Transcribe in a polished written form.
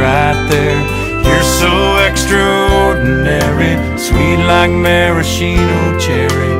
right there. You're so extraordinary, sweet like maraschino cherry.